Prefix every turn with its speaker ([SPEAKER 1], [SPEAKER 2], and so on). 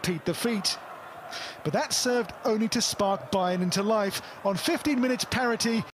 [SPEAKER 1] repeat the feat. But that served only to spark Bayern into life. On 15 minutes parity,